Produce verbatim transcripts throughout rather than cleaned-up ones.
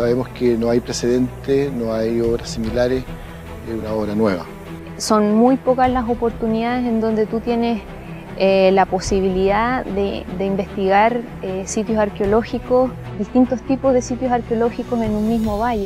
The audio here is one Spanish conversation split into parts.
sabemos que no hay precedente, no hay obras similares, es una obra nueva. Son muy pocas las oportunidades en donde tú tienes eh, la posibilidad de, de investigar eh, sitios arqueológicos, distintos tipos de sitios arqueológicos en un mismo valle.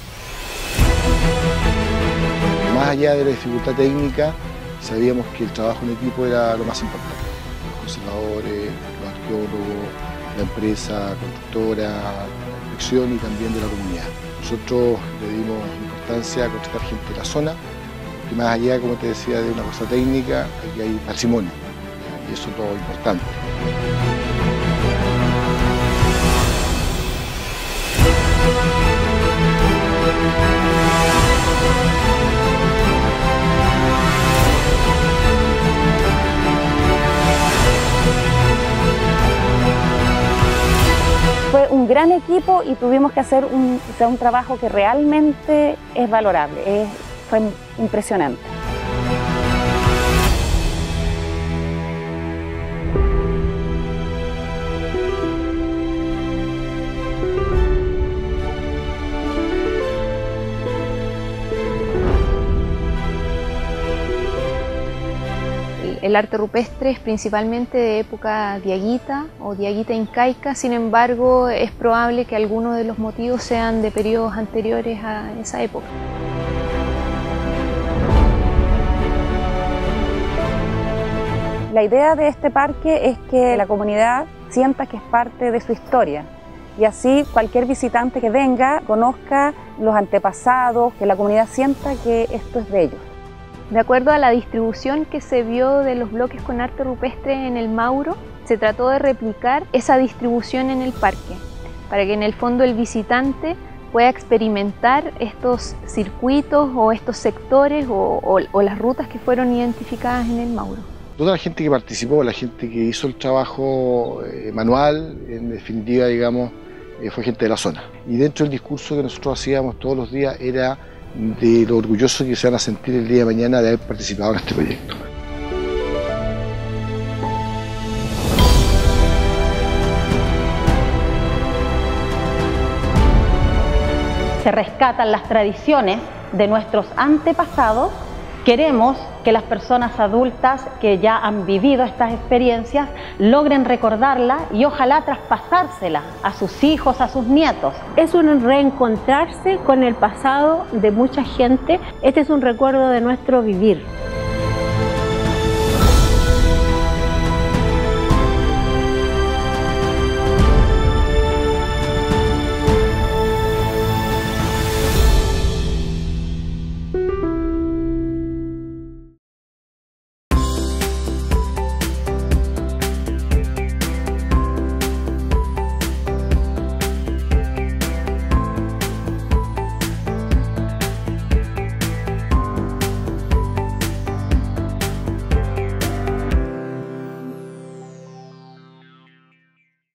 Más allá de la dificultad técnica, sabíamos que el trabajo en equipo era lo más importante. Los conservadores, los arqueólogos, la empresa constructora, la inspección y también de la comunidad. Nosotros le dimos importancia a contratar gente de la zona, porque más allá, como te decía, de una cosa técnica, aquí hay patrimonio, y eso es lo importante. Fue un gran equipo y tuvimos que hacer un, o sea, un trabajo que realmente es valorable, es, fue impresionante. El arte rupestre es principalmente de época diaguita o diaguita incaica, sin embargo es probable que algunos de los motivos sean de periodos anteriores a esa época. La idea de este parque es que la comunidad sienta que es parte de su historia y así cualquier visitante que venga conozca los antepasados, que la comunidad sienta que esto es de ellos. De acuerdo a la distribución que se vio de los bloques con arte rupestre en el Mauro, se trató de replicar esa distribución en el parque, para que en el fondo el visitante pueda experimentar estos circuitos o estos sectores o, o, o las rutas que fueron identificadas en el Mauro. Toda la gente que participó, la gente que hizo el trabajo eh, manual, en definitiva, digamos, eh, fue gente de la zona. Y dentro del discurso que nosotros hacíamos todos los días era de lo orgulloso que se van a sentir el día de mañana de haber participado en este proyecto. Se rescatan las tradiciones de nuestros antepasados. Queremos que las personas adultas que ya han vivido estas experiencias logren recordarlas y ojalá traspasárselas a sus hijos, a sus nietos. Es un reencontrarse con el pasado de mucha gente. Este es un recuerdo de nuestro vivir.